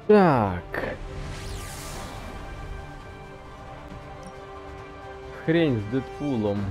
Так. Хрень з Дедпулом.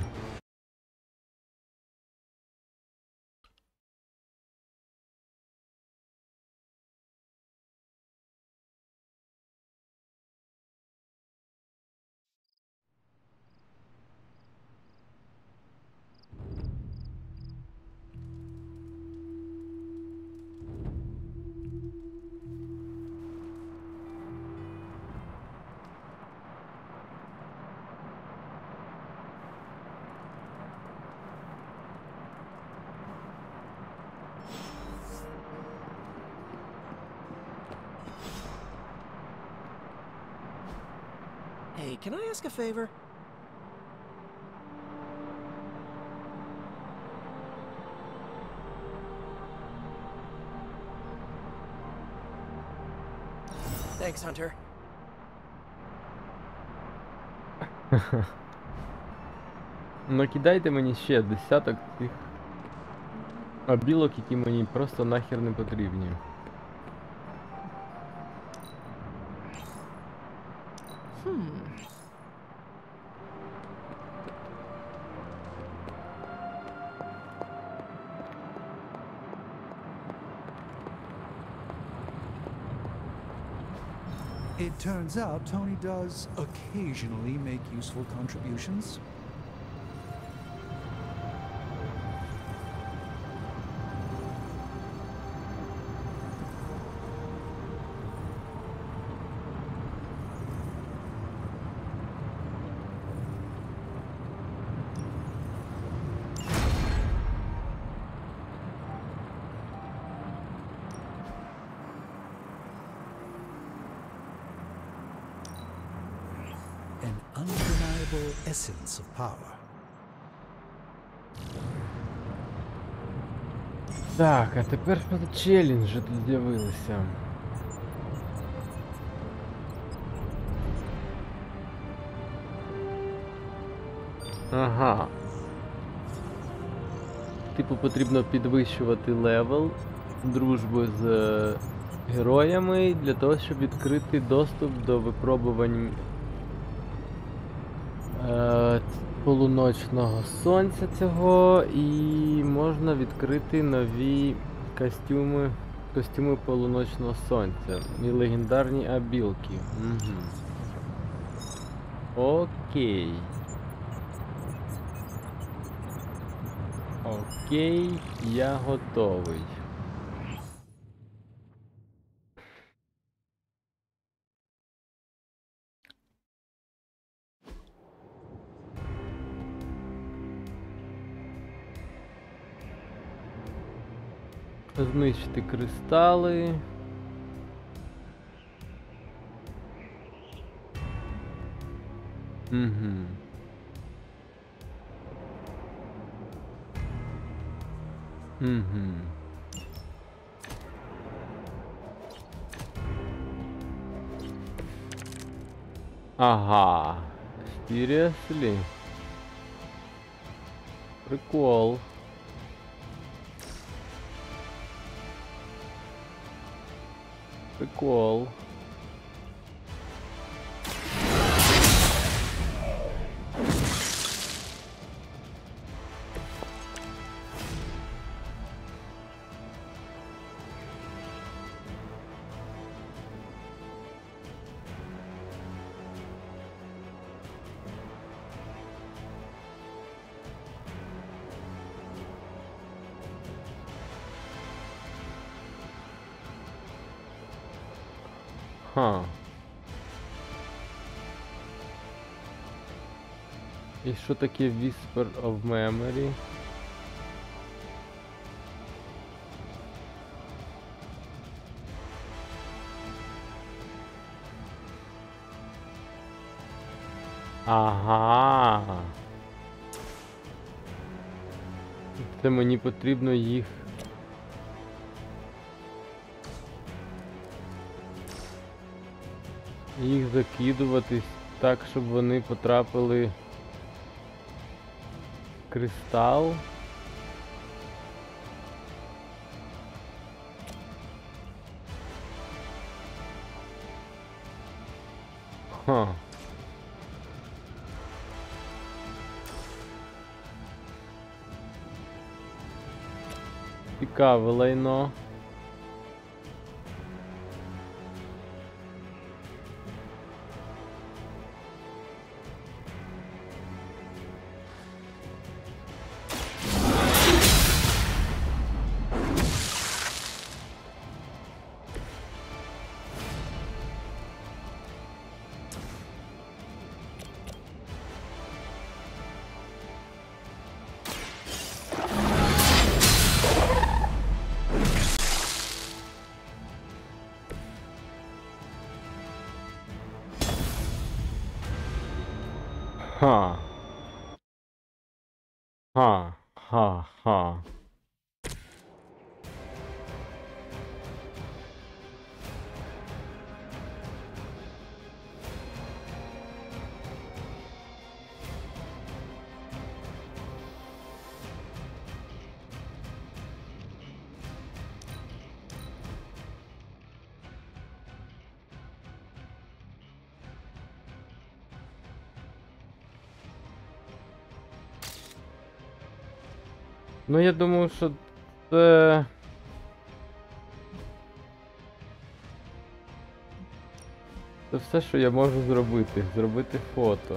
Hey, can I ask a favor? Thanks, Hunter. Накидайте мені ще десяток тих білок, які мені просто нахер не потрібні. It turns out Tony does occasionally make useful contributions. An undeniable essence of power. Так, а тепер що за челенджі тут з'явилися? Ага. Типу потрібно підвищувати левел дружби з героями для того, щоб відкрити доступ до випробувань полуночного сонця цього, і можна відкрити нові костюми полуночного сонця і легендарні абілки. Угу. Окей. Окей, я готовий. Знищити кристали. Угу. Угу. Ага. Seriously? Прикол. Прикол. Ха. І що таке Whisper of Memory? Ага. Це мені потрібно їх закидувати так, щоб вони потрапили в кристал. Ха. Цікаве лайно. Ха. Ха. Ха. Ха. Ну, я думаю, що це... Це все, що я можу зробити. Зробити фото.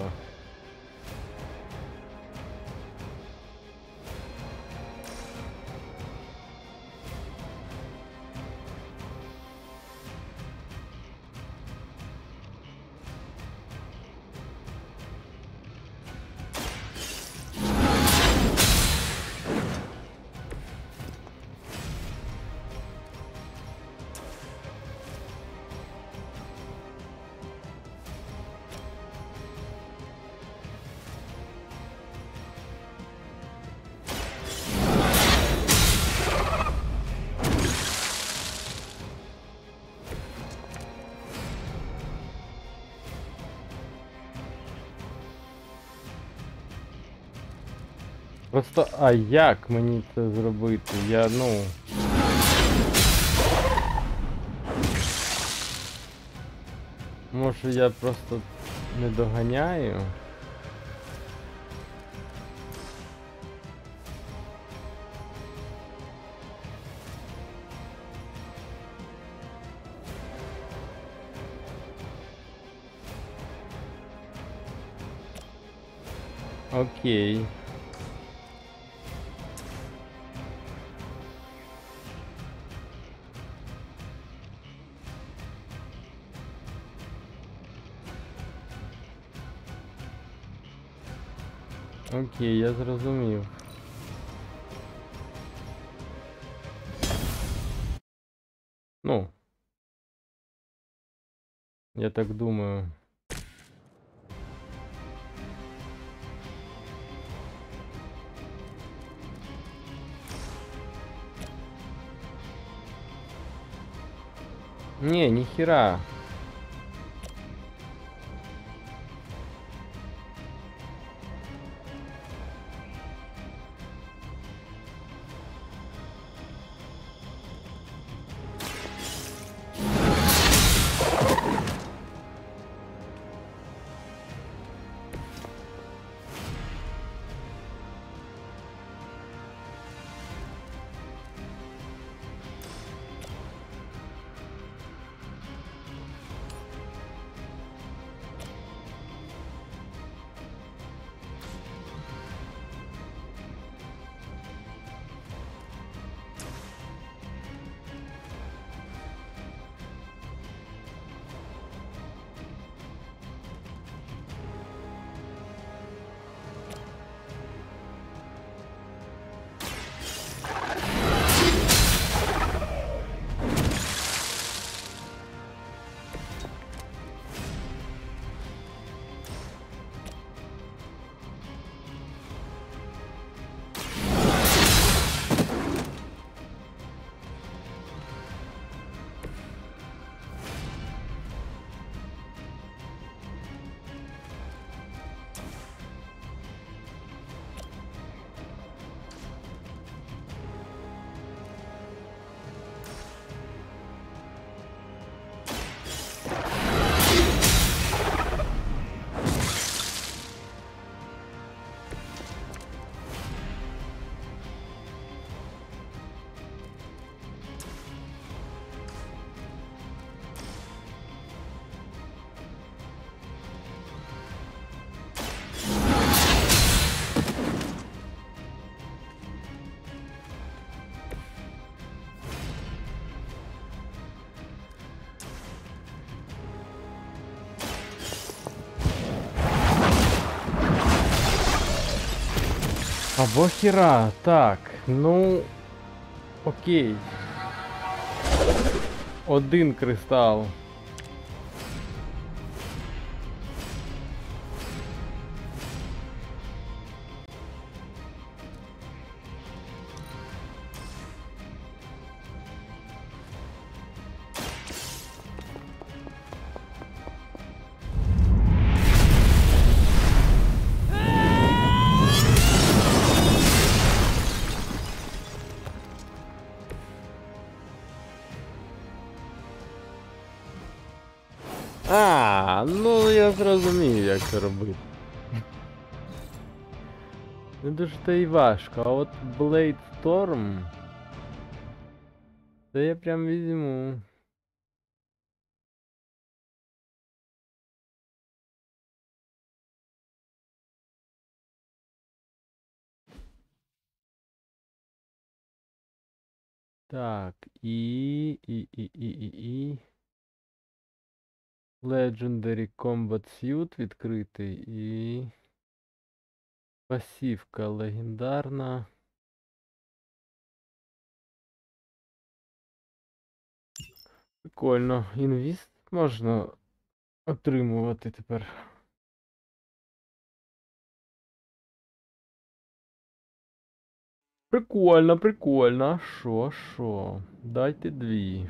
Просто, а як мені це зробити? Я, ну... Може я просто не доганяю? Окей. Окей, я зрозумів. Ну. Я так думаю. Не, нихера. Або хіра, так, ну. Окей. Один кристал. А, ну я зрозумів, як це робити. Не дуже то й важко, а от Blade Storm. Це я прям візьму. Так, і. Legendary Combat Suit відкритий і. Пасівка легендарна. Прикольно. Інвіст можна отримувати тепер. Прикольно, прикольно. А що? Дайте дві.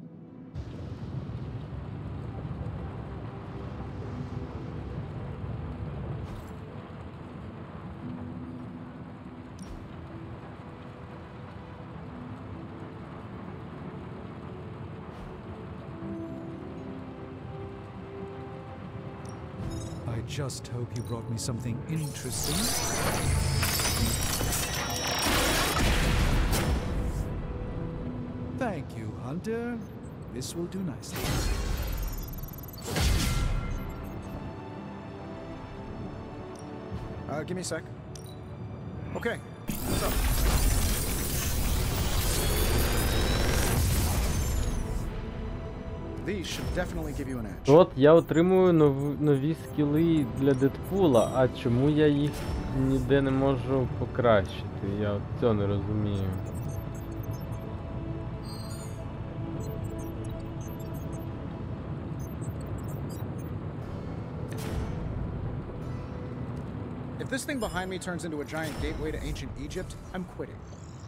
I just hope you brought me something interesting. Thank you, Hunter. This will do nicely. Give me a sec. Okay, what's up? These should definitely give you an edge. От я отримую нові скіли для Дедпула, а чому я їх ніде не можу покращити? Я от цього не розумію. If this thing behind me turns into a giant gateway to ancient Egypt, I'm quitting.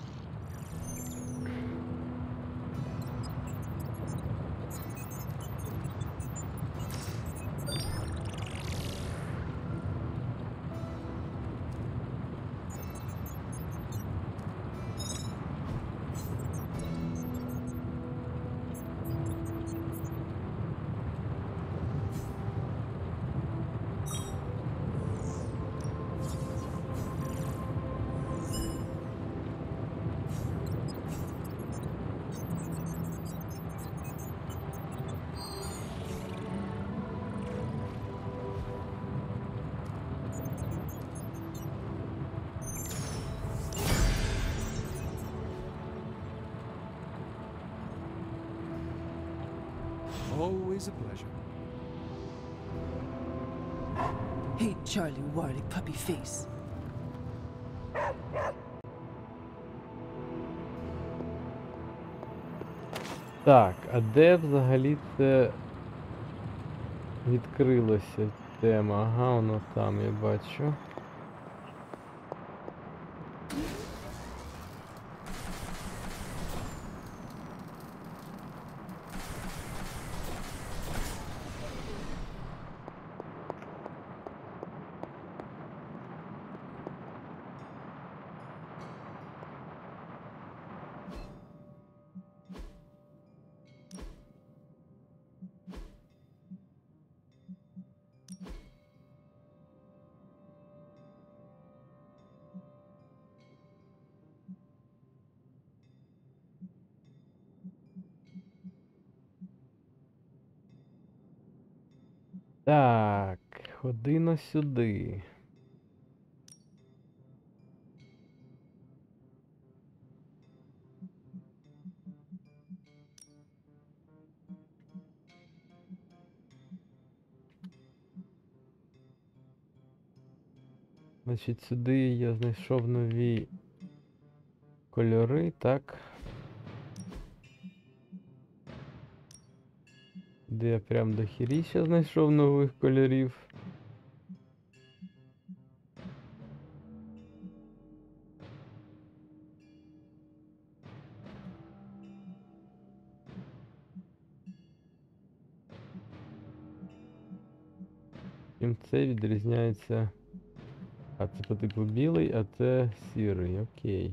Always a pleasure. Hey, Charlie Warly puppy face. Так, а де взагалі це відкрилося тема? Ага, воно там я бачу. Так, ходино сюди. Значить, сюди я знайшов нові кольори, так. Де я прям до хіріща знайшов нових кольорів. Чим це відрізняється. А це по типу білий, а це сірий, окей.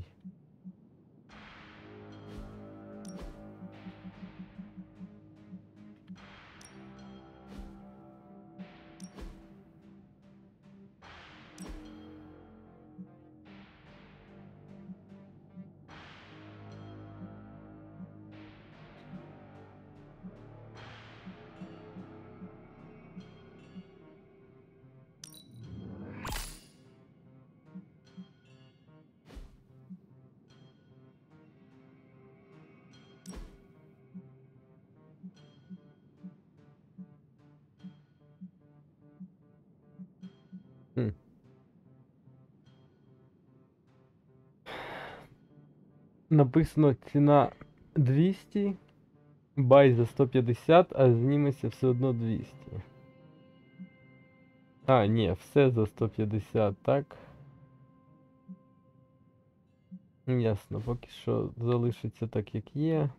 Хм. Написано ціна 200, бай за 150, а зніметься все одно 200. А, ні, все за 150, так. Ясно, поки що залишиться так, як є.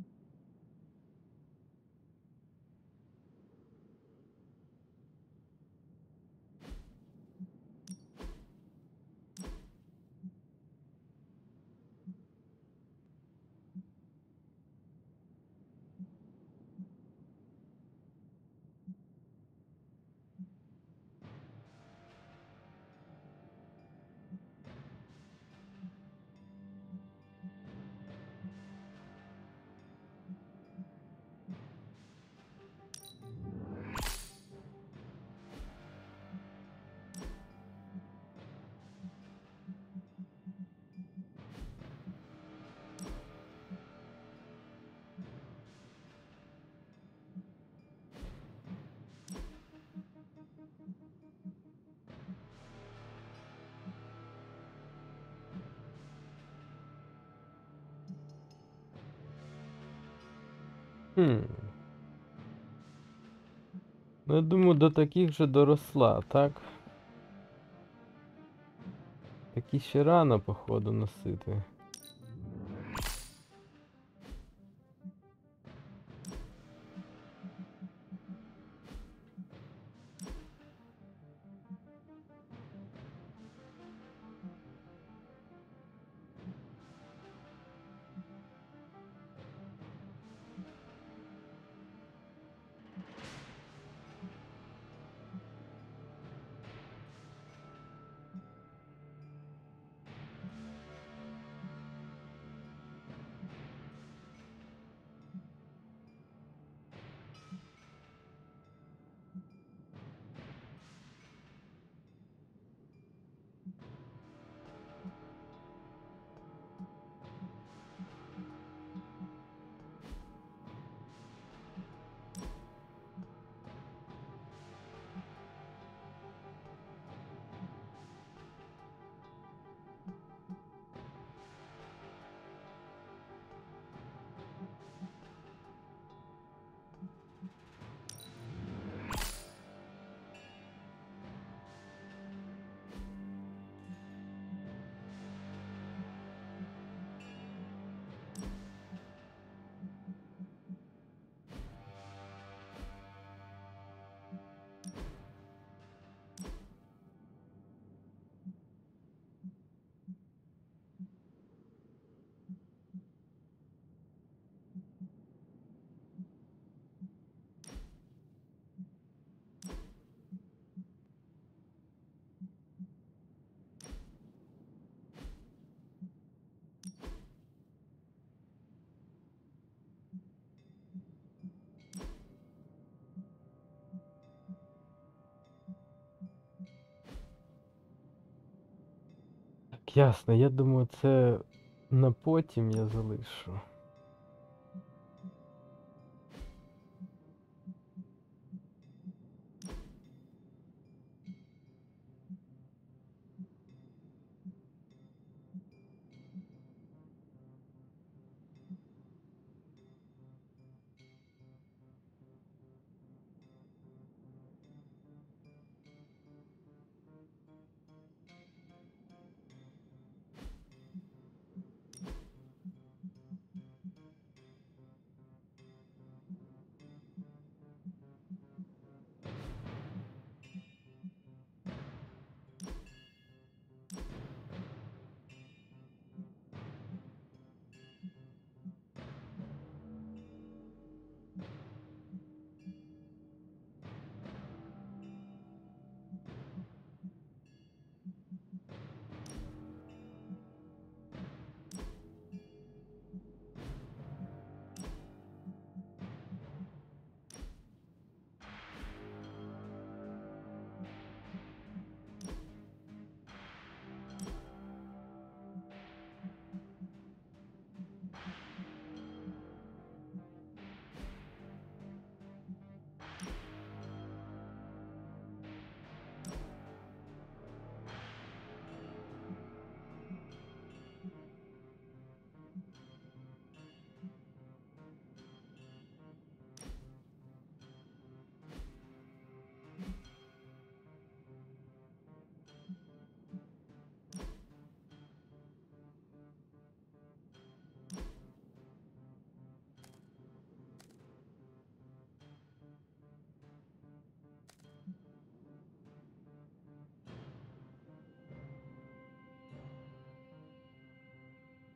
Хм. Ну, я думаю, до таких же доросла, так? Такі ще рано, походу, носити. Так, ясно, я думаю, це на потім я залишу.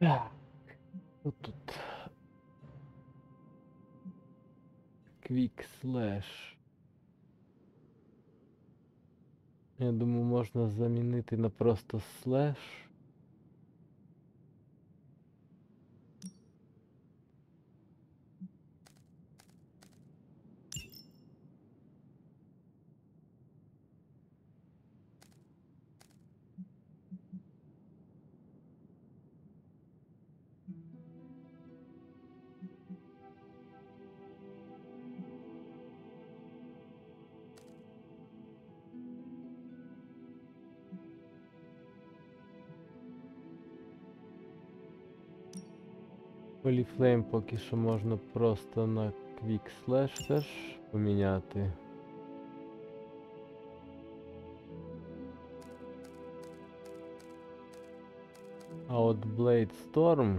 Так. Тут. Quick Slash. Я думаю, можна замінити на просто слеш. Polyflame поки що можна просто на Quick Slash теж поміняти. А от Blade Storm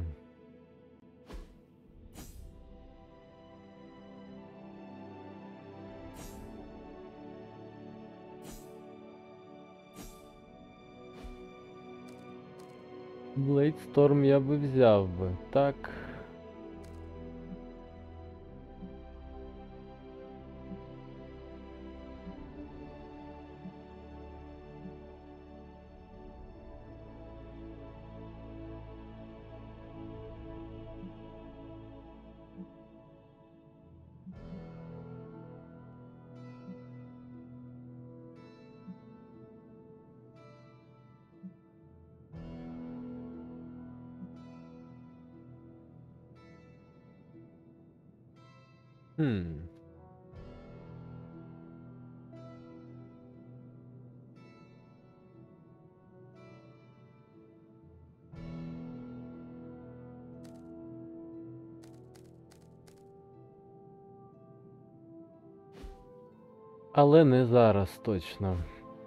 Blade Storm я би взяв би, так. Хм. Але не зараз точно.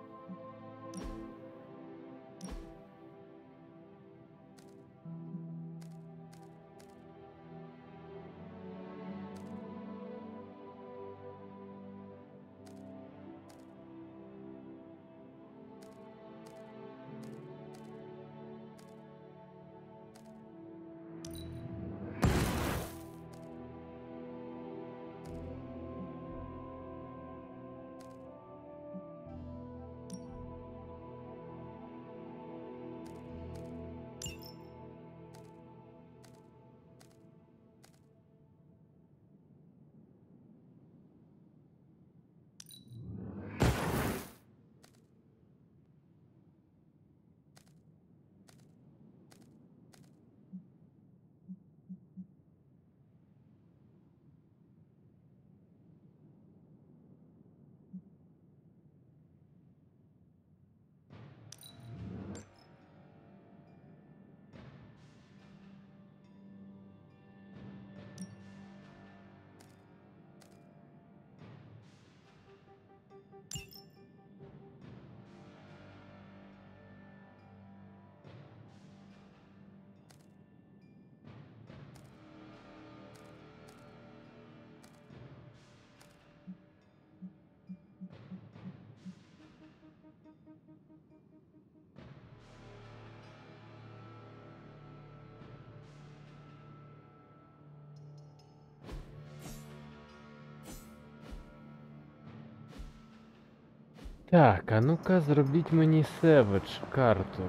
Так, а ну-ка зробіть мені Savage карту.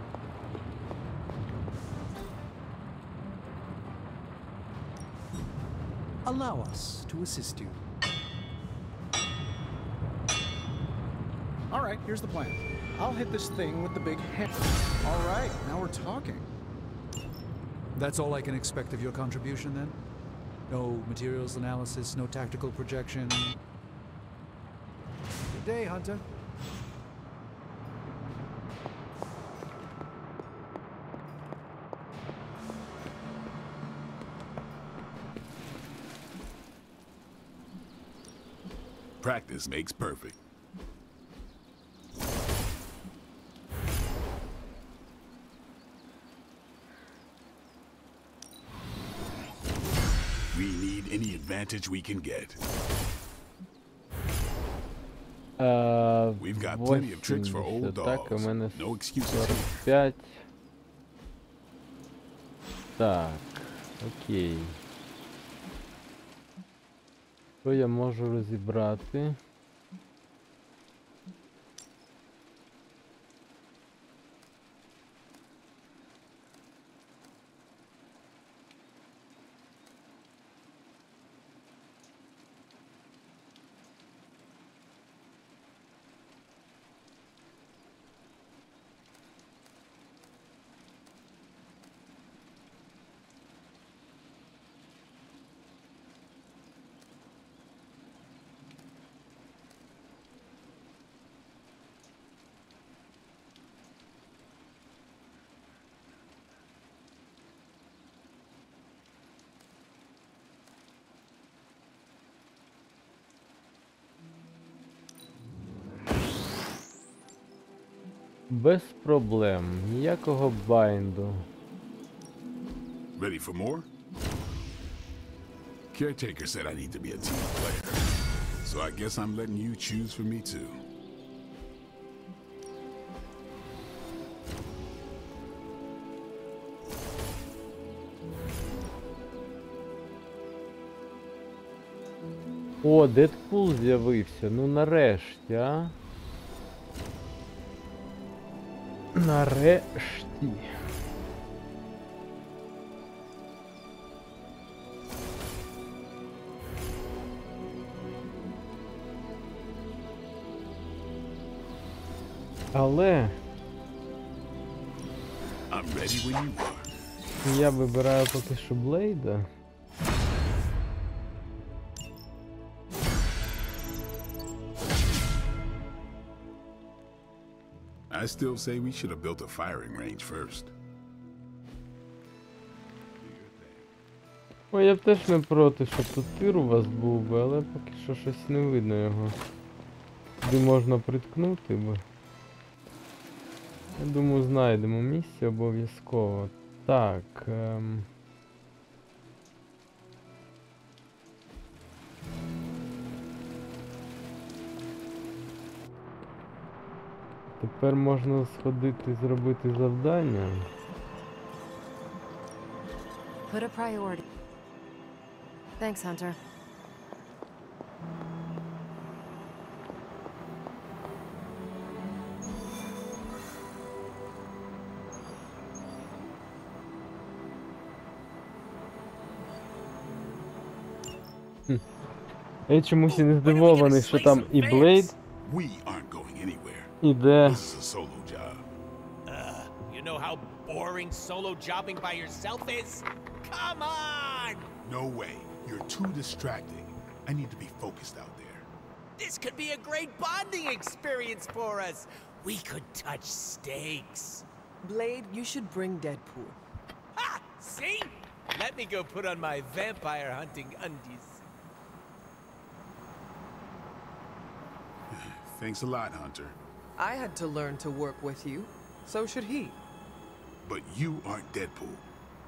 Allow us to assist you. All right, here's the plan. I'll hit this thing with the big hammer. All right, now we're talking. That's all I can expect of your contribution then? No materials analysis, no tactical projection. Good day, Hunter. Practice makes perfect. We need any advantage we can get. We've got plenty of tricks for old 80, так, у dogs. мене No excuses. 45. Так, окей. Що я можу розібрати? Без проблем, ніякого байнду. Ready for more? Caretaker said I need to be a team player. So I guess I'm letting you choose for me too. О, Дедпул з'явився, ну нарешті, а? Нарешті. Але I'm ready when you are. я вибираю поки що Блейда. I still say we should have built a firing range first. Ой, я б теж не проти, щоб тут тир у вас був би, але поки що щось не видно його. Де можна приткнути би. Я думаю, знайдемо місце обов'язково. Так. Тепер можна сходити зробити завдання. Put a priority. Thanks, Hunter. Я чомусь і не здивований, що там і Блейд We aren't going anywhere. іде. This is a solo job. You know how boring solo jobbing by yourself is? Come on! No way. You're too distracting. I need to be focused out there. This could be a great bonding experience for us. We could touch steaks. Blade, you should bring Deadpool. Ha! See? Let me go put on my vampire hunting undies. Thanks a lot, Hunter. I had to learn to work with you. So should he. But you aren't Deadpool.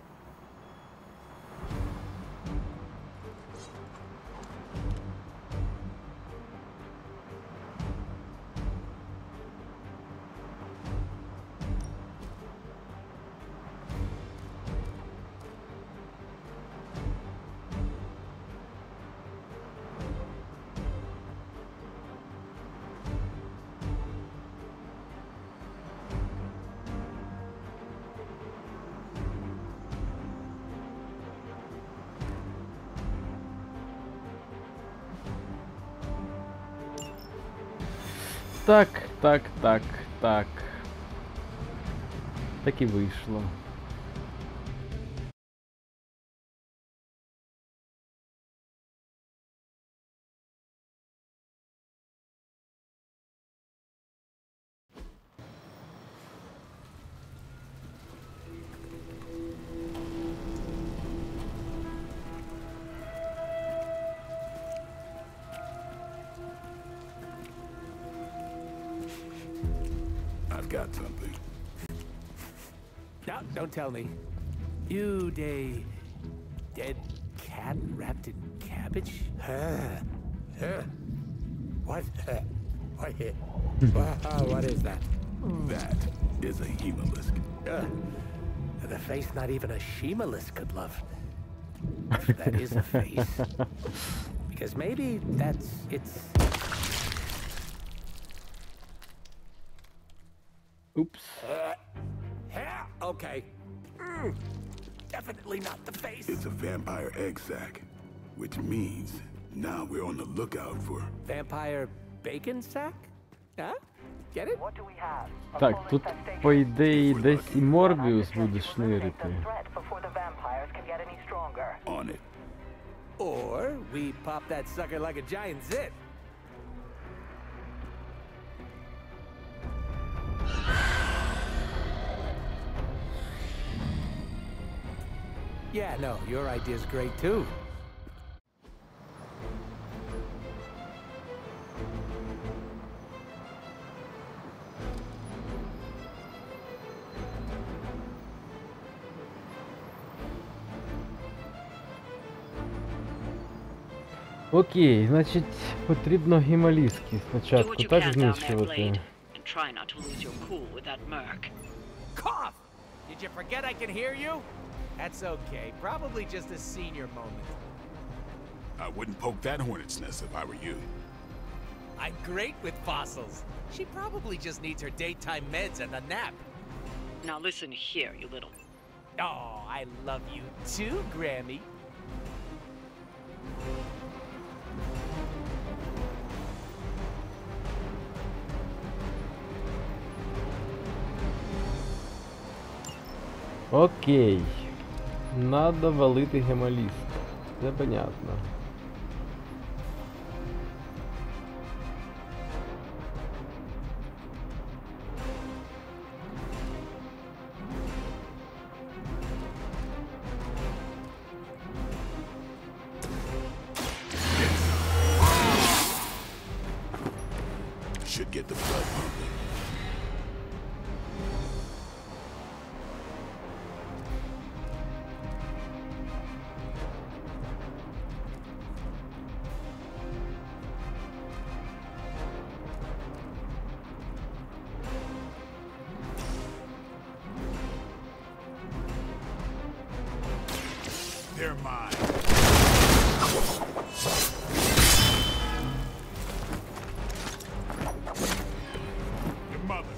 Так. Так і вийшло. I've got something. No, don't tell me. You dead cat wrapped in cabbage? What? What is that? That is a Hemalisk. The face not even a Shemalist could love. If that is a face. Because maybe it's... Oops. Yeah, okay. Definitely not the face. It's a vampire egg sac, which means now we're on the lookout for... Vampire bacon sack? Huh? Get it? Так, тут по ідеї десь і Морбіус буде шнирити. On it. Or we pop that sucker like a giant zit. Yeah, no, your idea's great too. Окей, значить, потрібно гімаліски спочатку так знищувати. Cough! Did you forget I can hear you? That's okay. Probably just a senior moment. I wouldn't poke that hornet's nest if I were you. I'm great with fossils. She probably just needs her daytime meds and a nap. Now listen here, you little... Oh, I love you too, Grammy. Окей. Надо валити гемаліст. Це понятно. Should get the blood pumping. They're mine. Your mother.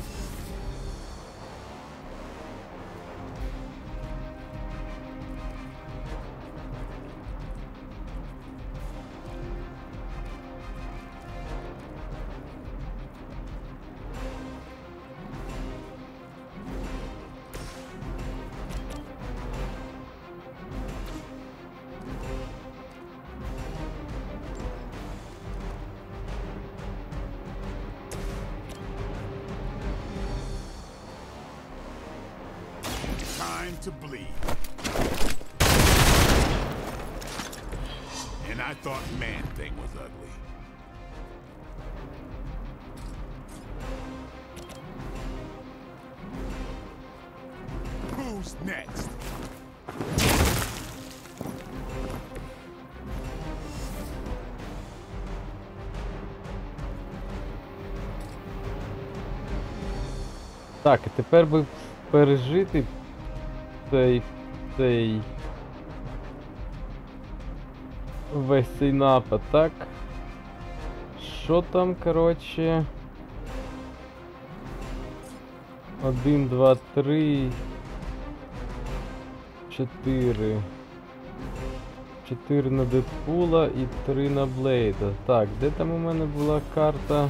Time to bleed. And I thought Man-Thing was ugly. Who's next? Так, і тепер би пережити весь цей напад, так? Що там, коротше? 1, 2, 3, 4. 4 на Дедпула і 3 на Блейда. Так, де там у мене була карта?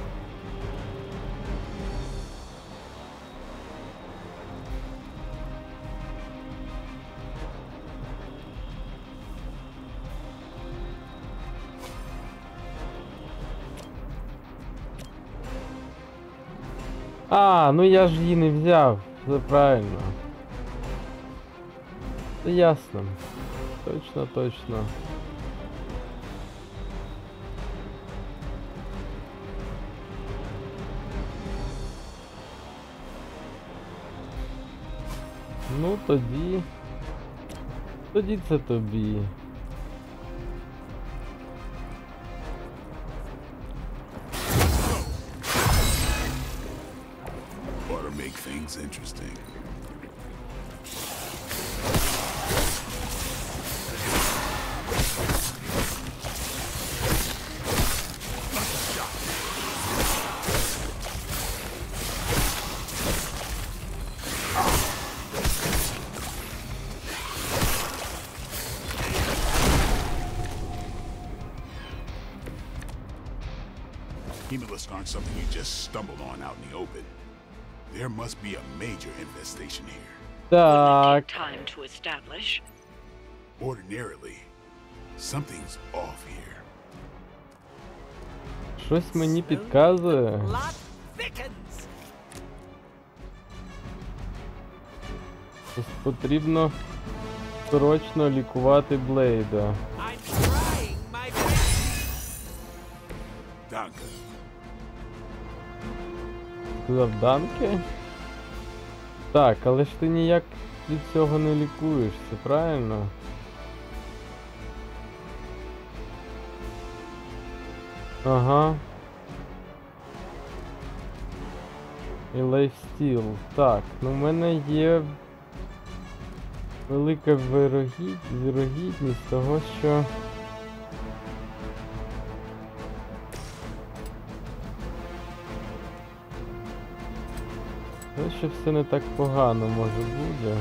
А, ну я ж її не взяв, все правильно. Це ясно. Точно, точно. Ну тоді... Тоді це тобі. Ought to make things interesting. Hemalisk aren't something you just stumbled on out in the open. There must be a major infestation here. Так. Time to establish. Ordinarily, something's off here. Щось мені підказує. Plot thickens. Ось потрібно срочно лікувати Блейда. I'm trying my best. Danka, Сказав Данки? Так, але ж ти ніяк від цього не лікуєшся, правильно? Ага. І лайфстіл. Так, ну в мене є велика вірогідність того, що... Що все не так погано може бути.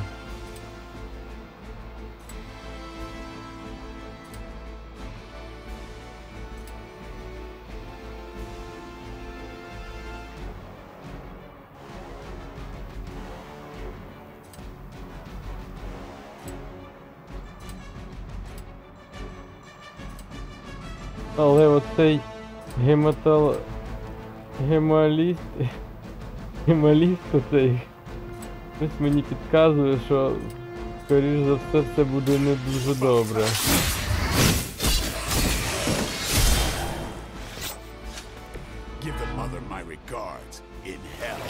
Але оцей гемаліст оцей щось мені підказує, що скоріш за все буде не дуже добре. give the mother my regards in hell.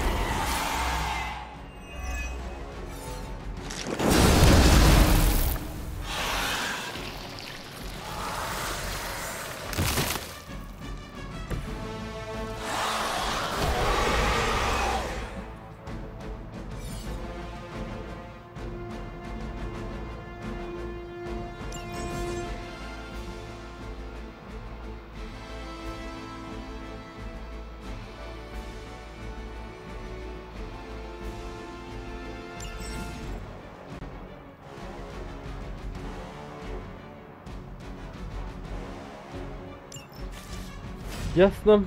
Ясно.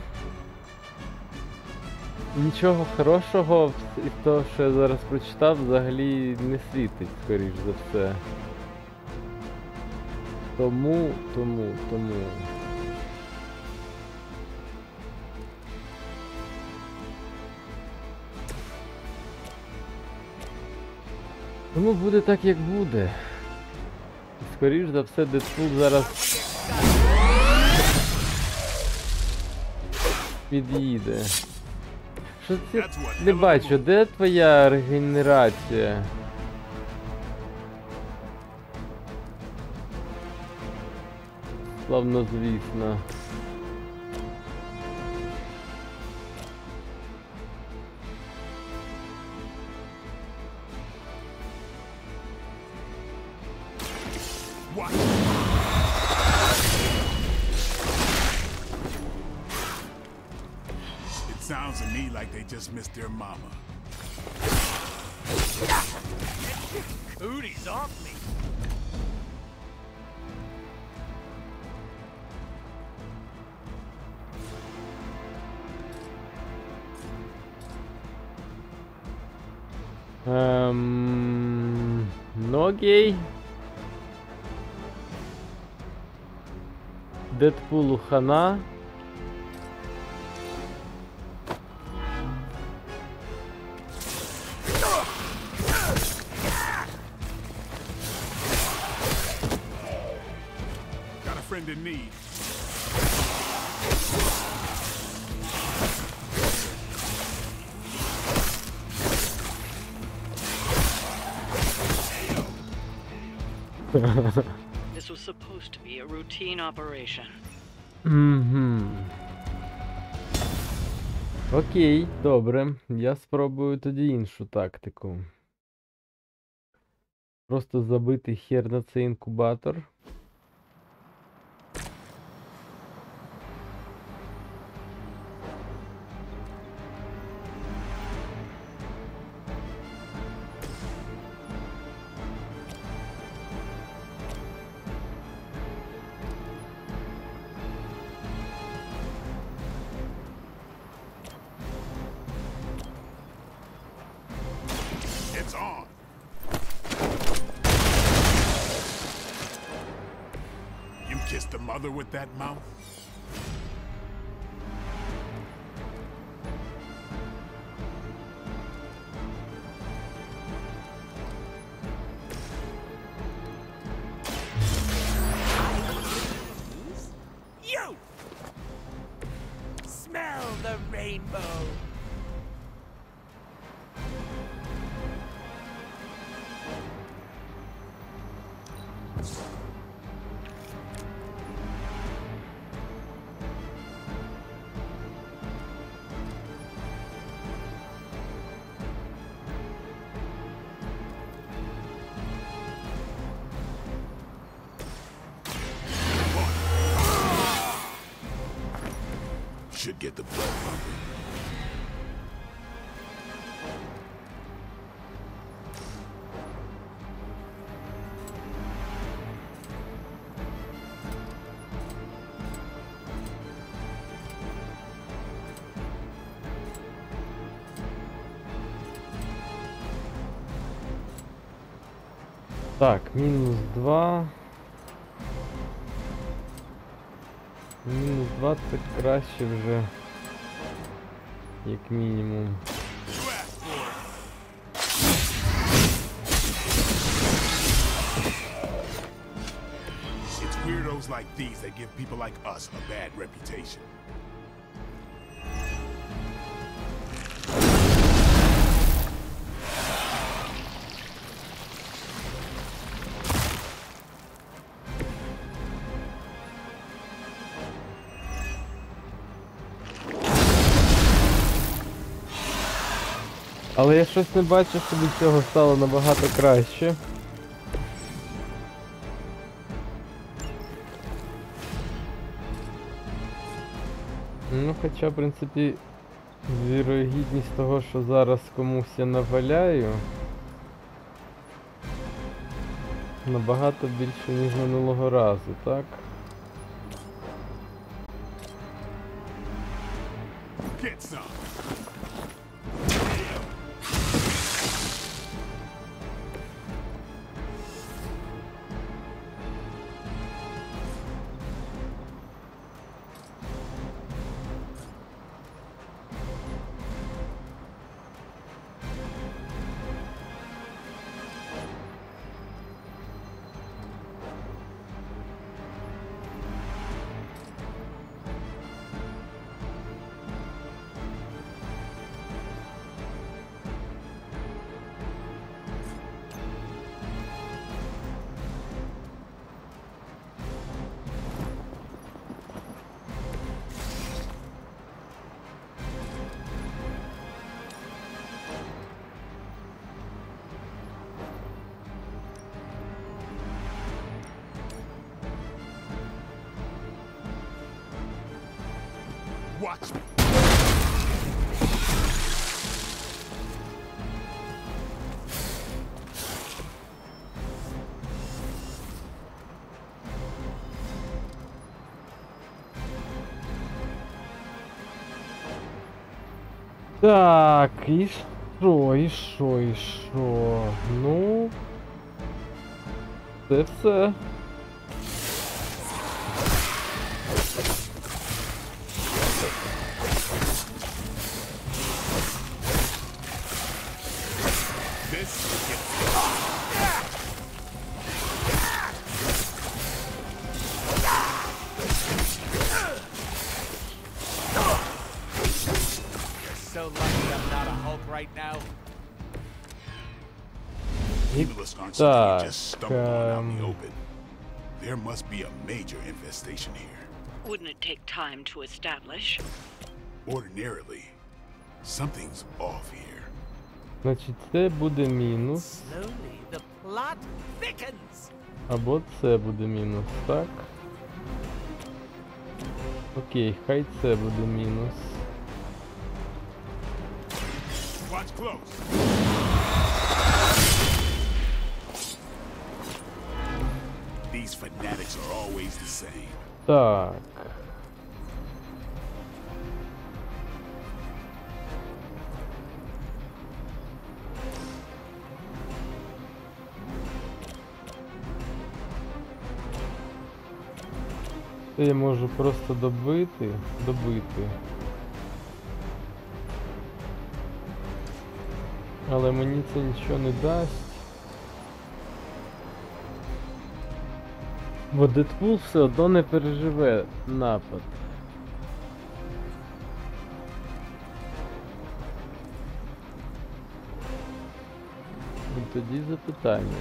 Нічого хорошого із того, що я зараз прочитав, взагалі не світить, скоріш за все. Тому. Тому буде так, як буде. Скоріш за все, Дедпул зараз під'їде. Що це? Не бачу, де твоя регенерація? Славно звісно. Sounds to me like they just missed their mama. Cooties off me. Ну окей. Дедпулу хана. Friend in need. This was supposed to be a routine operation. Окей, добре. Я спробую тоді іншу тактику. Просто забити хер на цей інкубатор. the mother with that mouth? You! Smell the rainbow! Should get the blood pumping. Так, мінус 2. Мінус 2 це краще вже, як мінімум. It's weirdos like these that give people like us a bad reputation. Але я щось не бачу, щоб від цього стало набагато краще. Ну, хоча, в принципі, вірогідність того, що зараз комусь я наваляю, набагато більше, ніж минулого разу, так? Get some. Watch me. Так, і що, і що, і що? Ну... Це все. So lucky I'm not a Hulk right now. Humulus aren't something you Так, just stumble on out in the open. There must be a major infestation here. Wouldn't it take time to establish? Ordinarily, something's off here. Значить, це буде мінус. Slowly, the plot thickens. Або це буде мінус, так? Окей, хай це буде мінус. Watch close. These fanatics are always the same. Так. Це я можу просто добити. Але мені це нічого не дасть. Бо Дедпул все одно не переживе напад. І тоді запитання.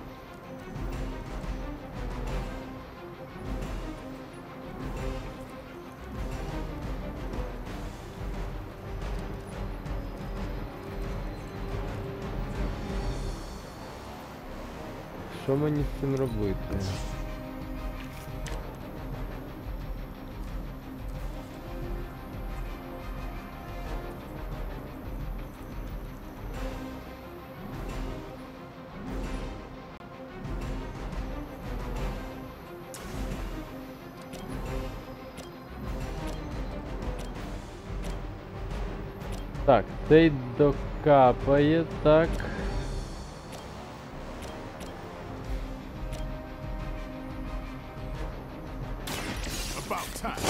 Що мені з цим робити? Так, цей докапає, так. About time.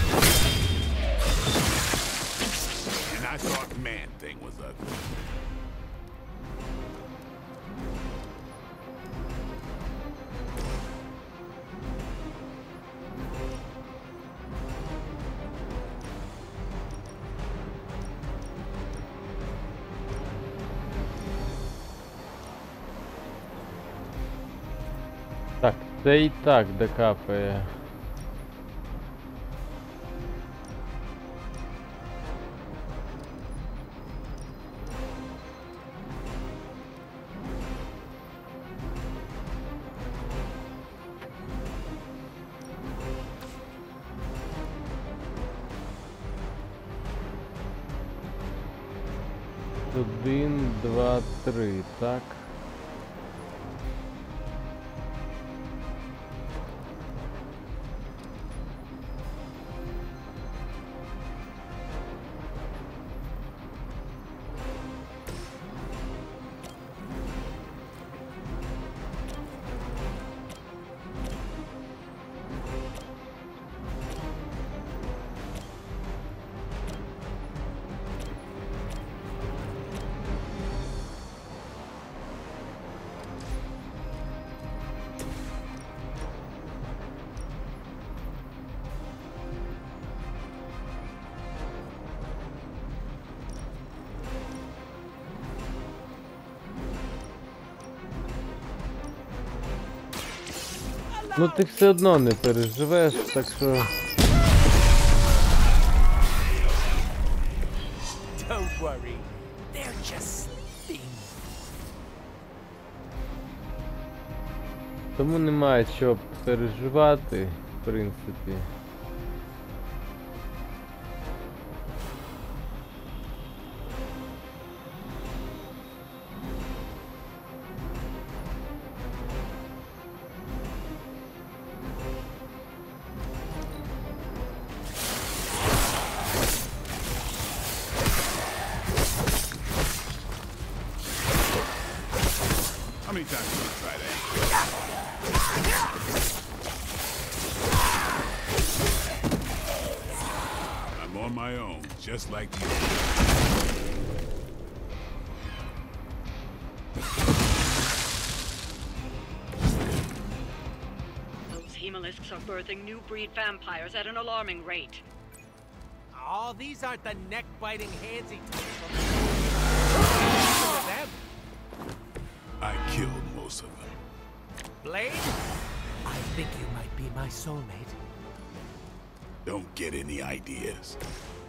And I thought man thing was ugly. Так, це і так докапає. Один, два, три, так. Ну ти все одно не переживеш, так що... Don't worry. They're just sleeping. Тому немає чого переживати, в принципі. How many times did you try that? I'm on my own, just like you. Those hemolisks are birthing new breed vampires at an alarming rate. Oh, these aren't the neck-biting handsy types from them. I killed most of them. Blade? I think you might be my soulmate. Don't get any ideas.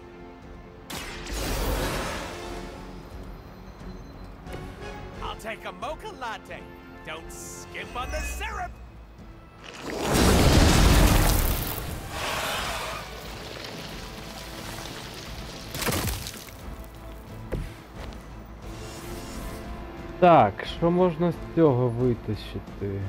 I'll take a mocha latte. Don't skimp on the syrup. Так, що можна з цього витащити?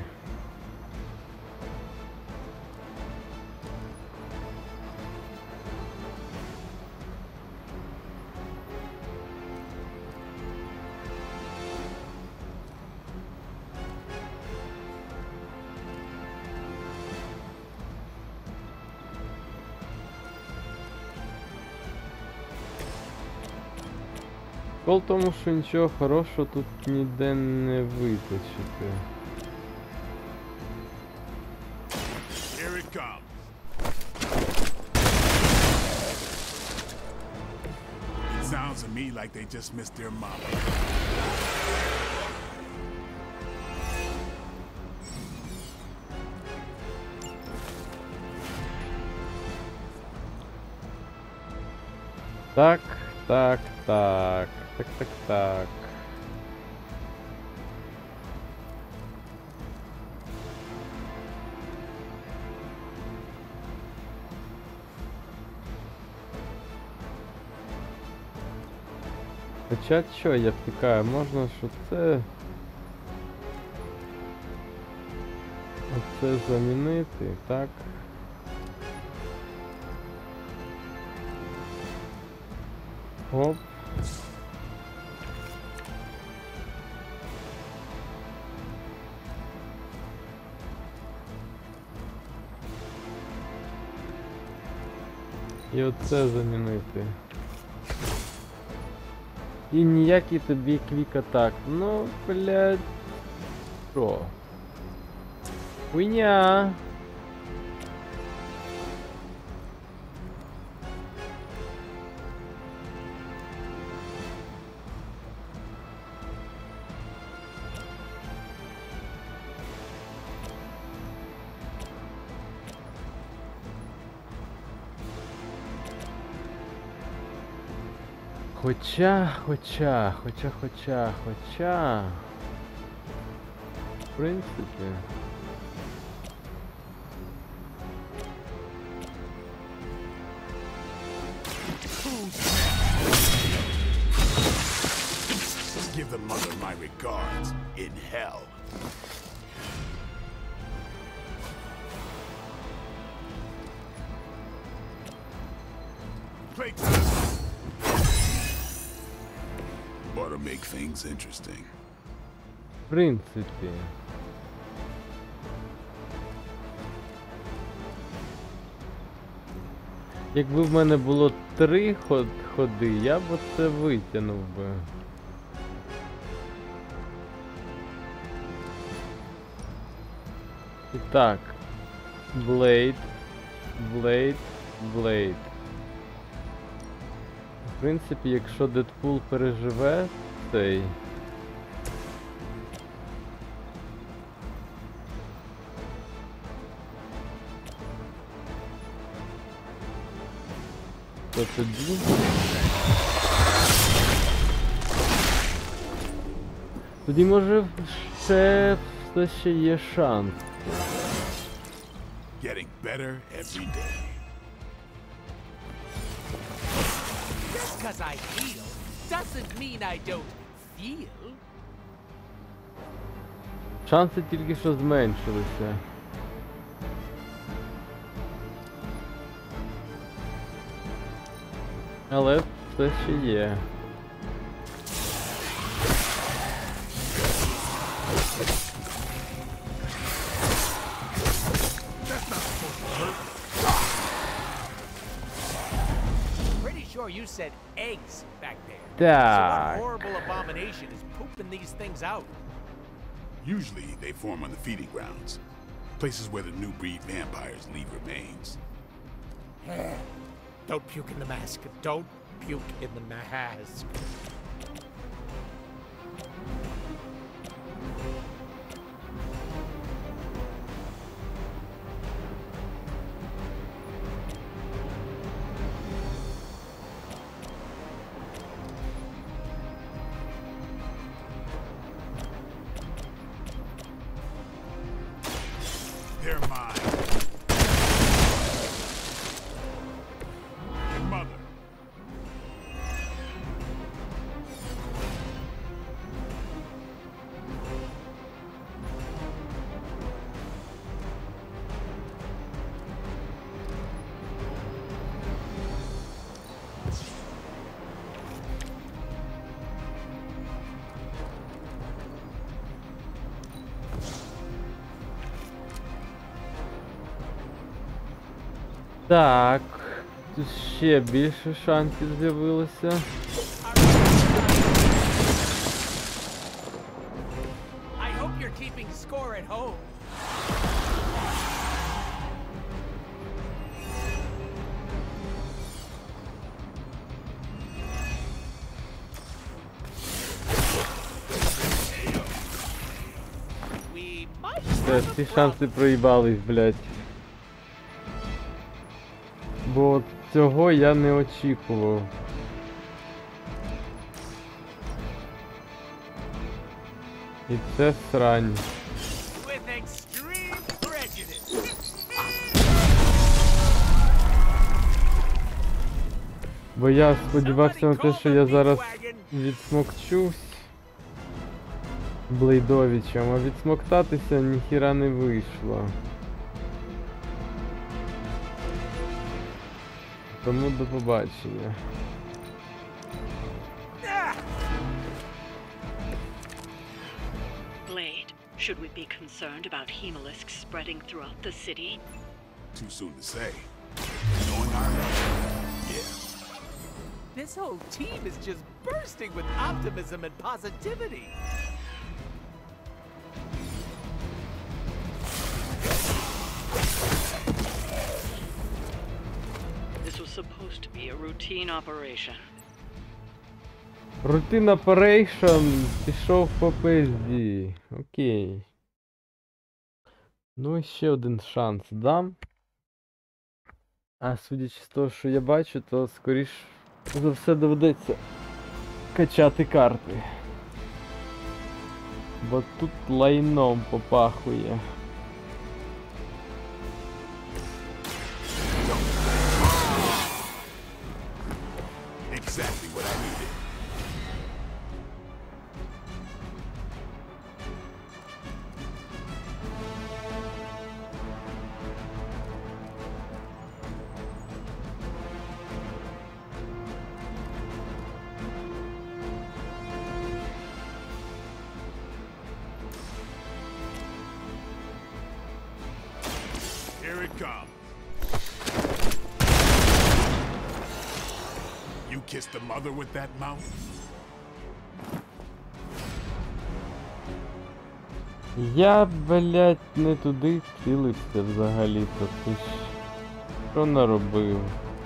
Прикол в тому, що нічого хорошого тут ніде не виточити. Here it comes. It sounds to me like they just missed their mama. Так, так, так, так, так, так. Хоча що, я втікаю, можна, що це... Оце замінити, так. Оп. І оце замінити. І ніякий тобі квік-атак. Ну, блядь. Що? Хуйня. Хоча... В принципі... Give the mother my regards in hell. Playtime. Ought to make things interesting. В принципі... Якби в мене було 3 ходи, я б оце витягнув би. І так. Блейд. Блейд. Блейд. В принципі, якщо Дедпул переживе цей... То тоді... Тоді може все ще є шанс. Getting better every day. Just because I heal doesn't mean I don't feel. Шанси тільки що зменшилися. Але все ще є. Pretty sure you said eggs back there. Так. So what horrible abomination is pooping these things out? Usually they form on the feeding grounds, places where the new breed vampires leave remains. Don't puke in the mask. Don't puke in the mask. They're mine. Your mother. Так, тут ще більше шансів з'явилося. at home. We might Все, have a всі problem. шанси проїбались, блядь. Бо от цього я не очікував. І це срань. With extreme prejudice. Бо я сподівався на Somebody те, call що the я meat зараз wagon. відсмокчусь Блейдовичем, а відсмоктатися ніхіра не вийшло. Тому до побачення. Blade, should we be concerned about Hemalisk spreading throughout the city? Too soon to say. Knowing our luck, yeah. This whole team is just bursting with optimism and positivity. This was supposed to be a routine operation. Routine Operation пішов по пизді. Окей. Ну і ще один шанс дам. А судячи з того, що я бачу, то скоріш за все доведеться качати карти. Бо тут лайном попахує. Exactly what I needed. Here it comes. You kissed the mother with that mouth? Я, блядь, не туди цілився взагалі-то. Ти ж що наробив?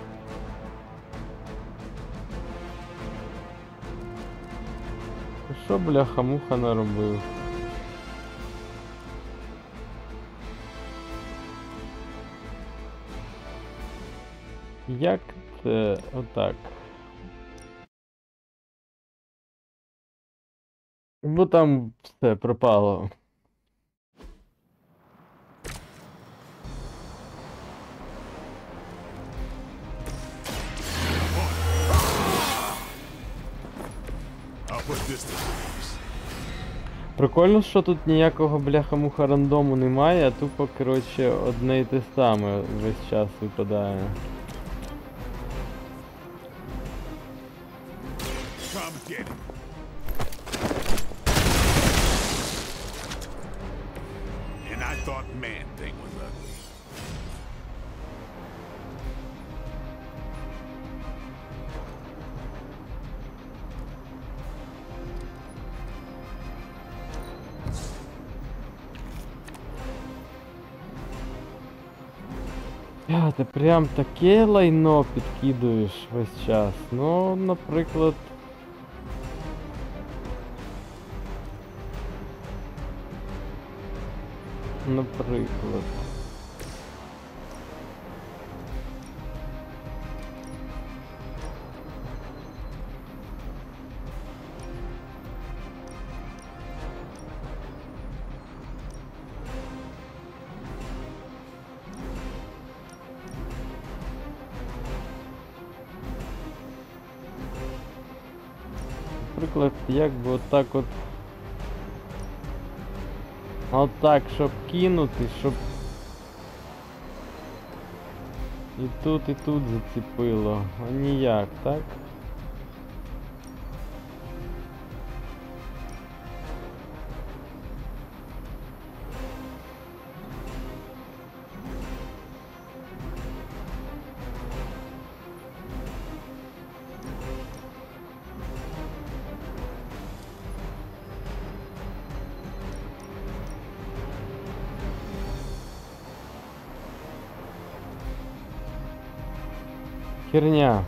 Ти що, бляха-муха, наробив? Як це отак? Бо там все пропало. I'll put this to use. Прикольно, що тут ніякого бляха-муха рандому немає, а тупо, коротше, одне і те саме весь час випадає. Come get it. And I thought Man-Thing was ugly. Ти прям таке лайно підкидуєш весь час. Ну, наприклад. Наприклад. Наприклад, як би отак от. Отак, щоб кинути, щоб і тут зацепило. А ніяк, так? херня.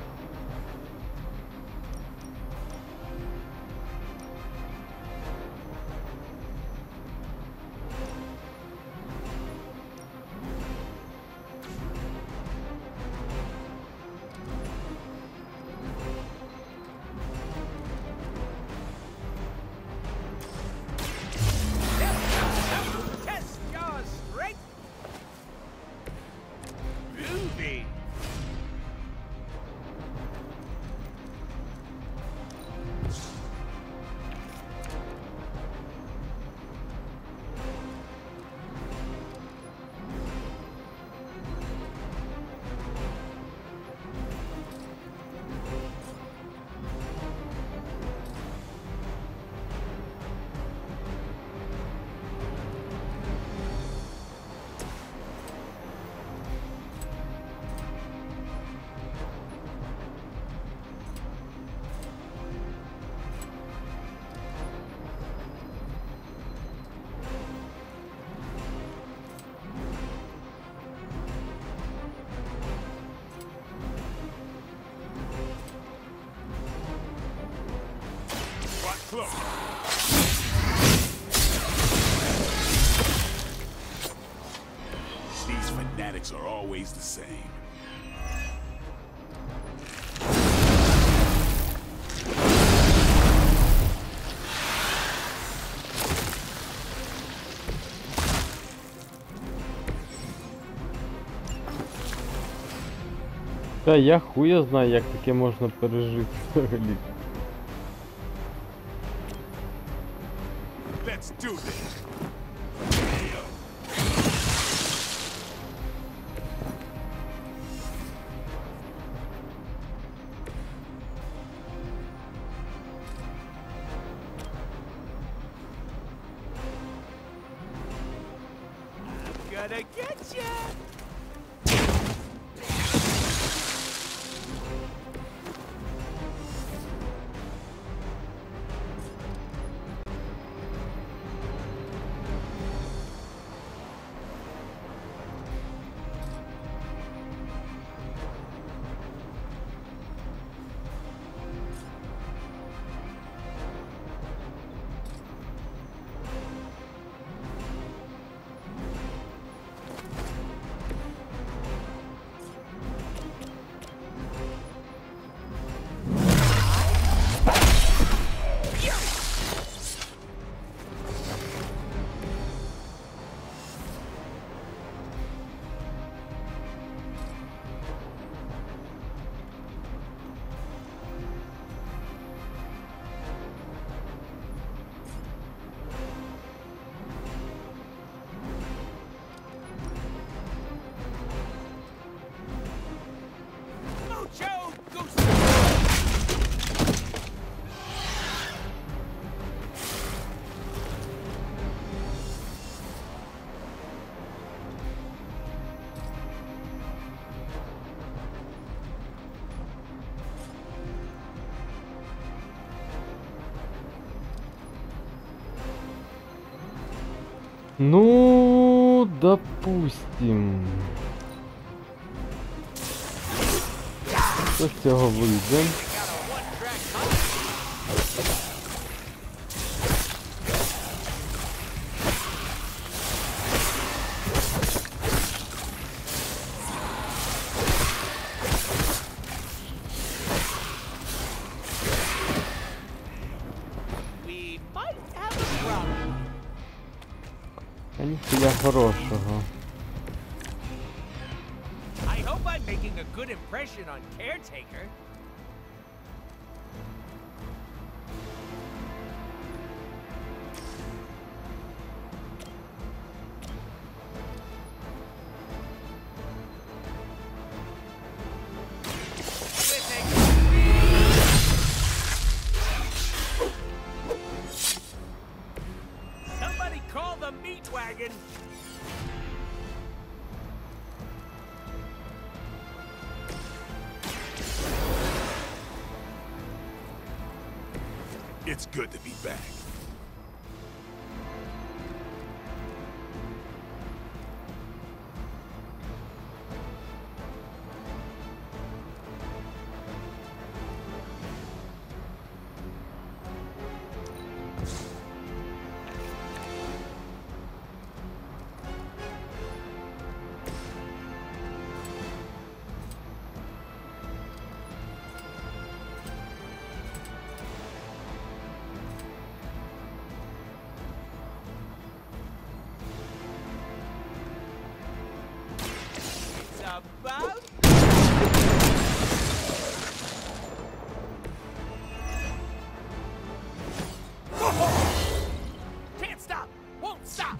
Test your strength. Groovy. Watch close. These fanatics are always the same. Та я хуя знаю, як таке можна пережити взагалі. Let's do this. Gonna get ya. Mucho gusto. Ну, допустим. Що з цього вийде? We might have a problem. А ніхуя хорошого. I hope I'm making a good impression on Caretaker. Somebody call the meat wagon. It's good to be back. about? Can't stop! Won't stop!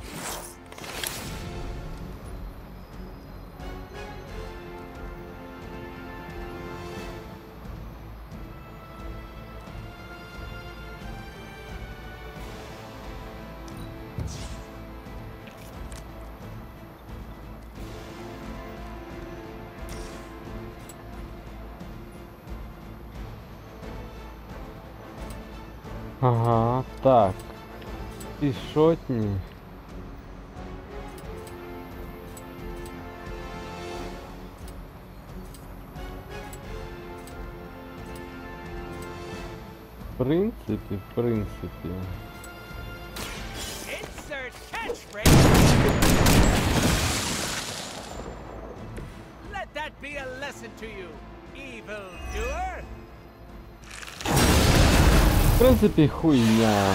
Ага, так. Пішотні. В принципі. Insert catchphrase! Let that be a lesson to you, evildoer! В принципі, хуйня.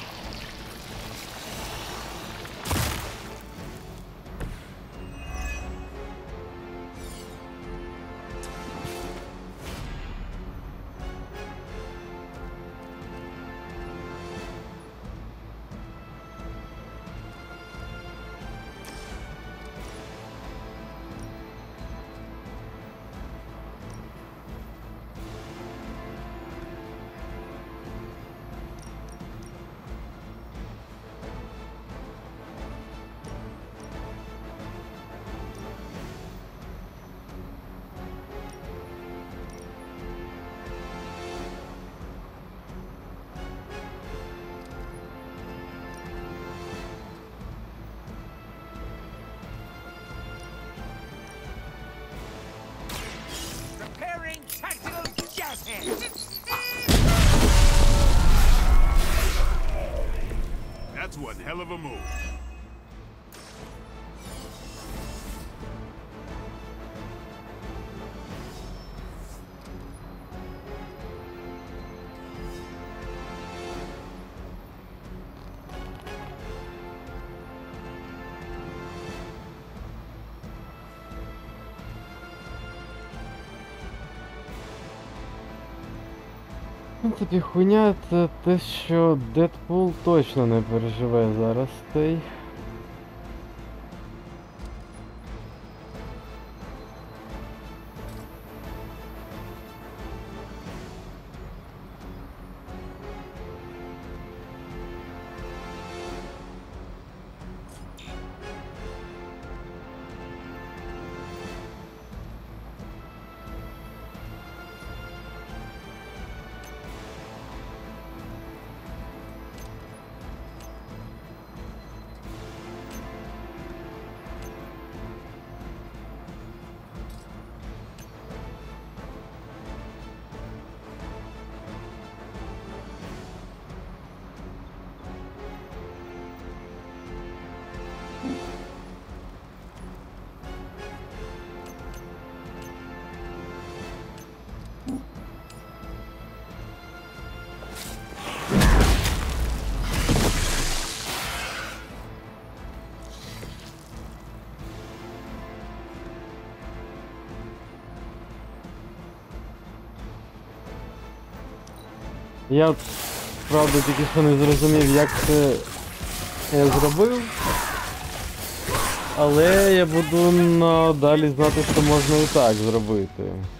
Preparing tactical gas hands! That's one hell of a move. В принципі, хуйня це те, що Дедпул точно не переживе зараз цей. Я, правда, тільки що не зрозумів, як це я зробив. Але я буду надалі знати, що можна і так зробити.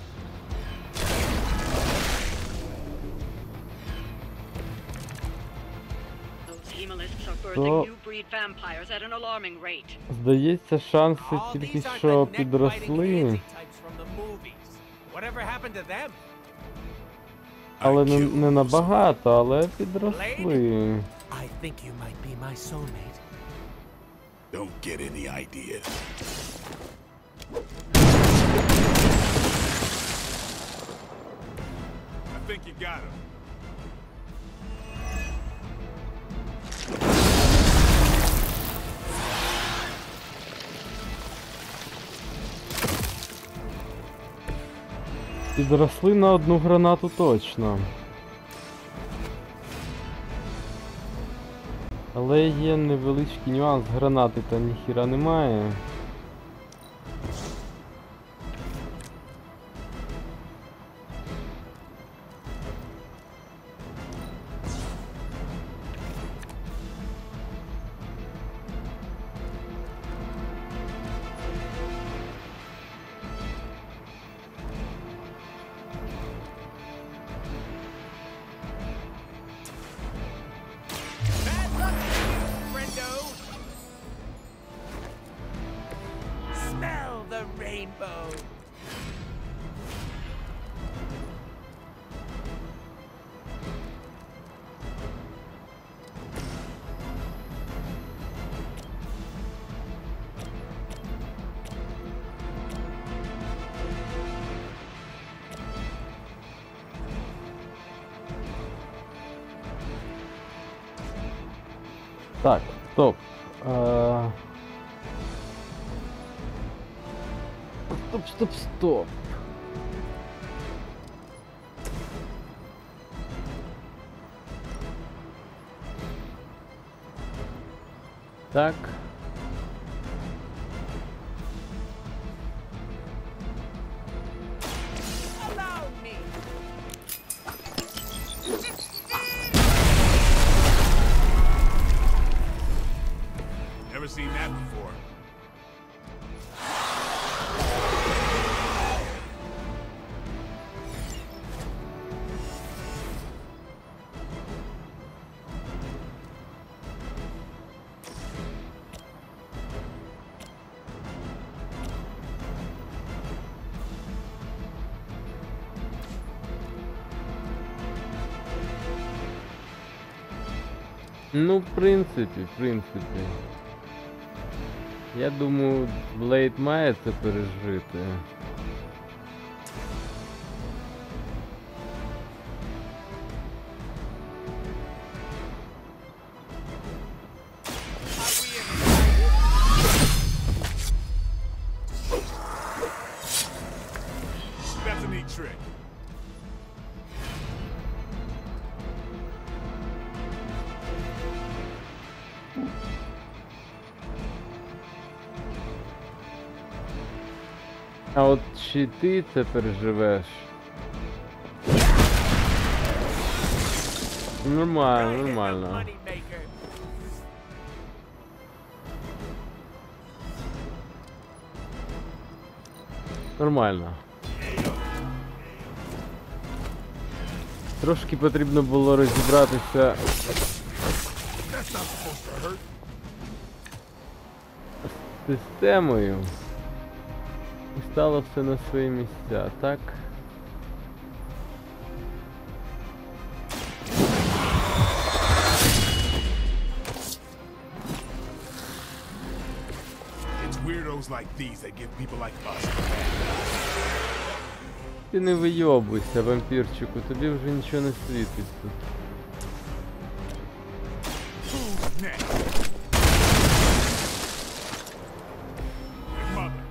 Those hemolisks are birthing То, new breed vampires at an alarming rate. здається, шанси Oh, тільки these aren't що the neck-biting підросли. anti-types from the movies. Whatever happened to them? Але I не killed набагато, але підросли. I think you might be my soulmate. Don't get any ideas. I think you got him. Підросли на одну гранату точно. Але є невеличкий нюанс, гранати та ніхіра немає. Smell the rainbow. Так, стоп. Стоп. Так. Allow me. Never seen that before. Ну, в принципі. Я думаю, Блейд має це пережити. That's a neat trick. А от чи ти це переживеш? Нормально. Moneymaker. Нормально. Трошки потрібно було розібратися з системою. І стало все на свої місця, так? It's weirdos like these that give people like us. Ти не вийобуйся, вампірчику, тобі вже нічого не світить тут. Who's next? Your mother.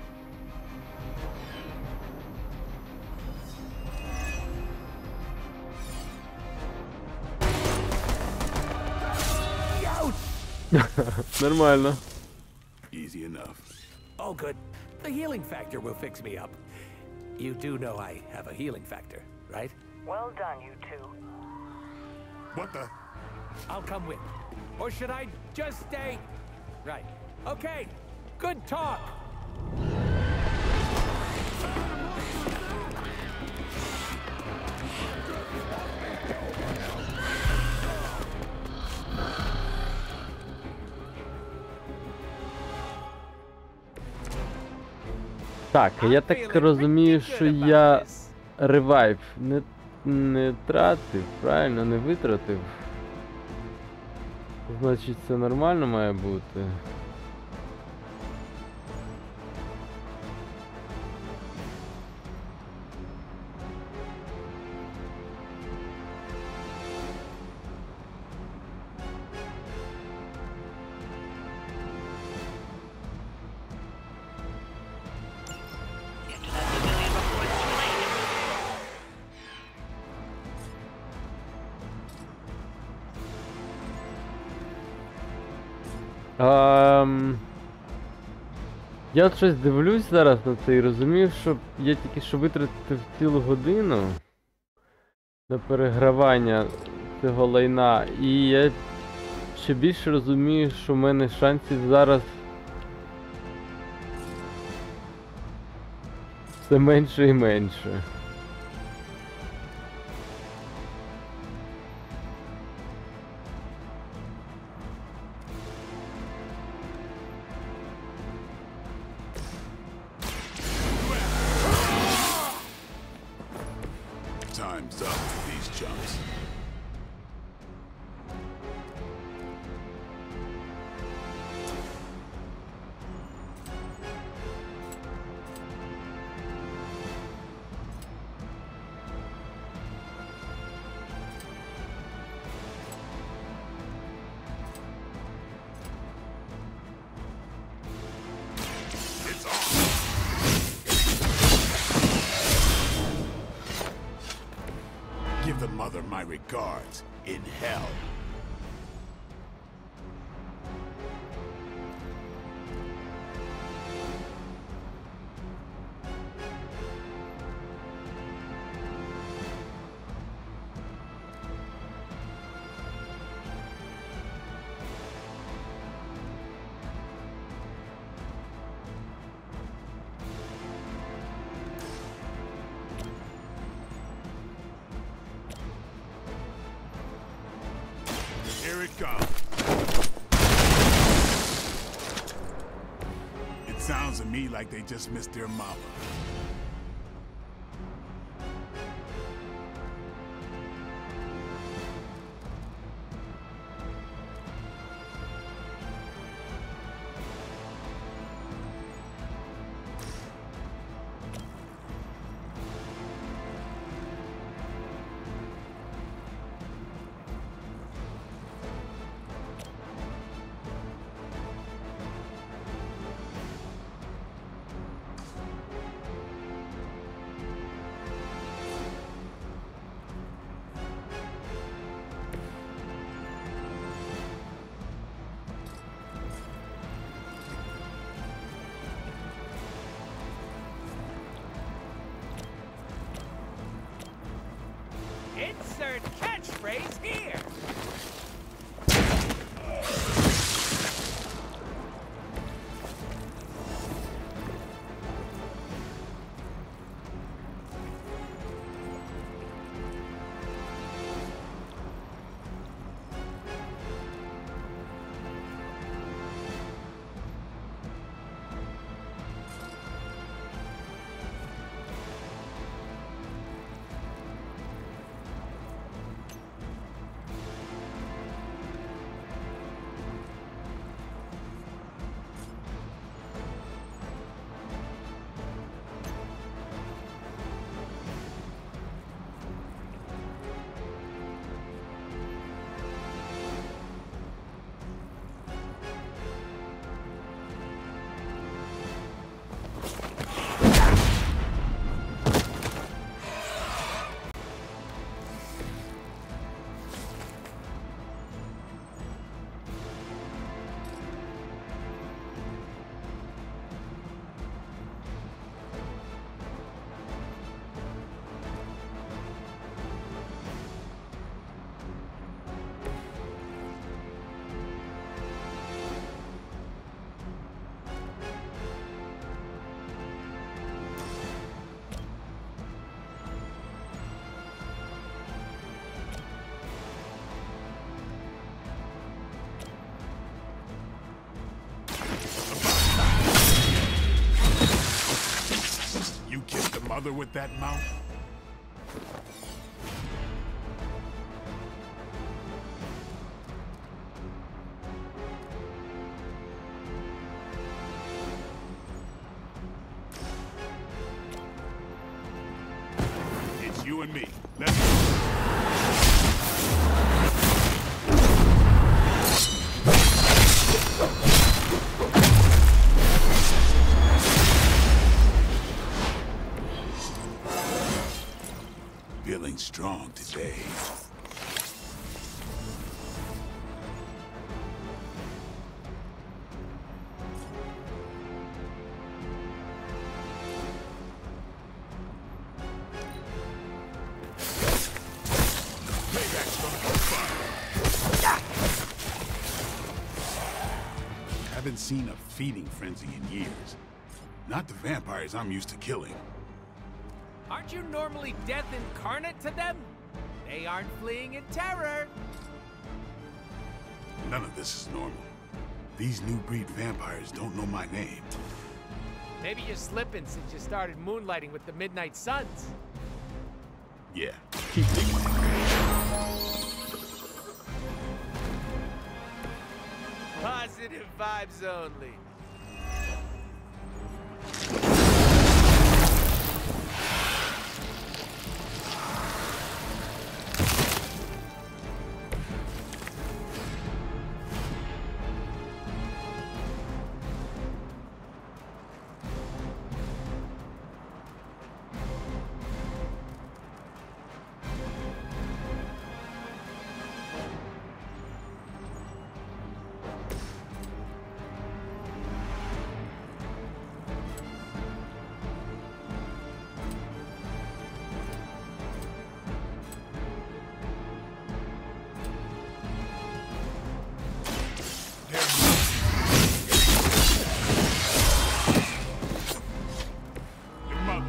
Нормально. Easy enough. Oh, good. The healing factor will fix me up. You do know I have a healing factor, right? Well done, you two. What the? I'll come with. Or should I just stay? Right. Okay. Good talk. Так, я так розумію, що я ревайв не тратив, правильно, не витратив. Значить, це нормально має бути. Get to that pavilion before it's too late. Я от щось дивлюсь зараз на це і розумію, що я тільки що витратив цілу годину на перегравання цього лайна, і я ще більше розумію, що в мене шансів зараз все менше і менше. Time's up for these chumps. It's on! Give the mother my regards in hell. Here it comes. It sounds to me like they just missed their mama. Insert catchphrase here! You kissed the mother with that mouth? It's you and me. Let's go. Feeling strong today. Payback's gonna be fun. Haven't seen a feeding frenzy in years. Not the vampires I'm used to killing. Aren't you normally death incarnate to them? They aren't fleeing in terror. None of this is normal. These new breed vampires don't know my name. Maybe you're slipping since you started moonlighting with the Midnight Suns. Yeah, keep digging in. Positive vibes only. Your mother.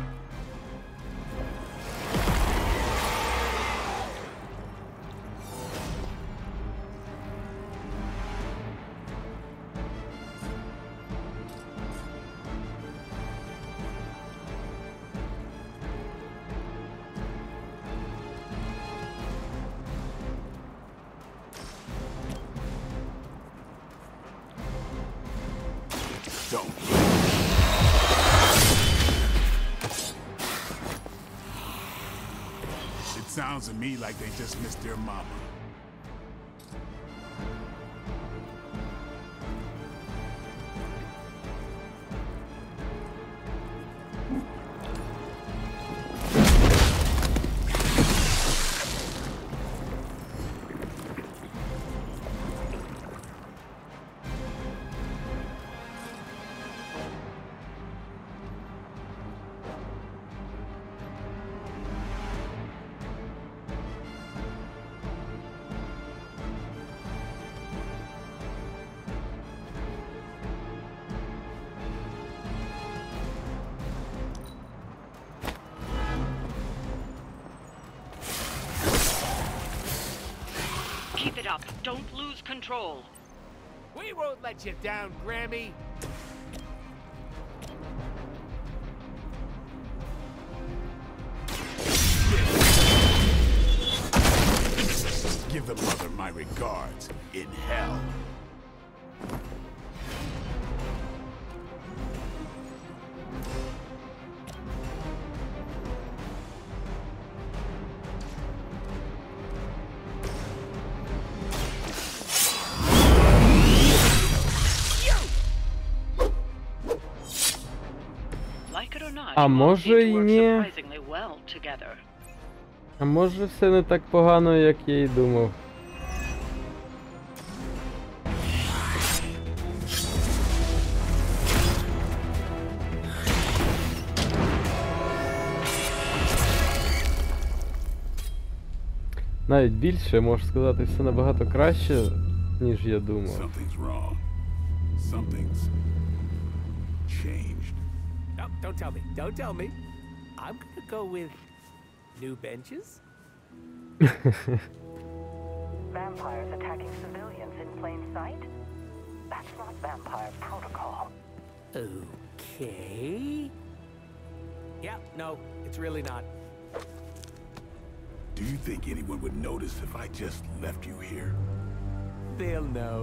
Don't. It sounds to me like they just missed their mama. Keep it up. Don't lose control. We won't let you down, Grammy. Give the mother my regards in hell. Like it or not, А you all може seem to і work ні. surprisingly well together. А може все не так погано, як я й думав. Навіть більше, можу сказати, все набагато краще, ніж я думав. Something's wrong. Something's changed. No, don't tell me. Don't tell me. I'm gonna go with new benches. Vampires attacking civilians in plain sight? That's not vampire protocol. Okay. Yeah, no, it's really not. Do you think anyone would notice if I just left you here? They'll know.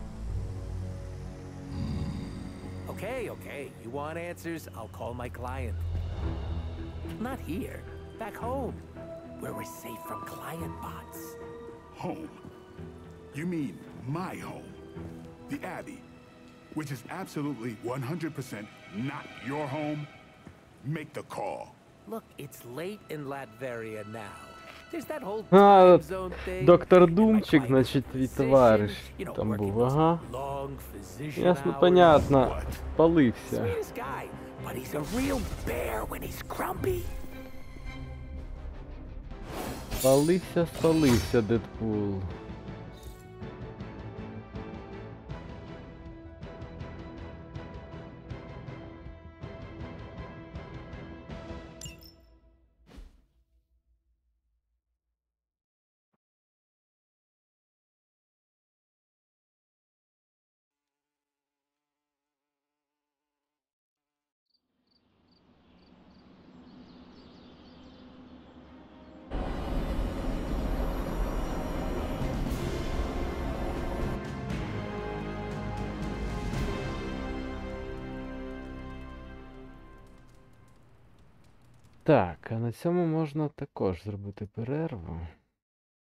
Okay, okay. You want answers? I'll call my client. Not here. Back home. Where we're safe from client bots. Home? You mean my home? The Abbey, which is absolutely 100% not your home? Make the call. Look, it's late in Latveria now. There's that whole А, time zone thing. доктор and my Думчик, client значить, is твій physician, товариш you know, там working був, those ага. long physician Ясно, hours. понятно. Спалився. Sweetest guy, but he's a real bear when he's grumpy. Спалився, Дедпул. Так, а на цьому можна також зробити перерву.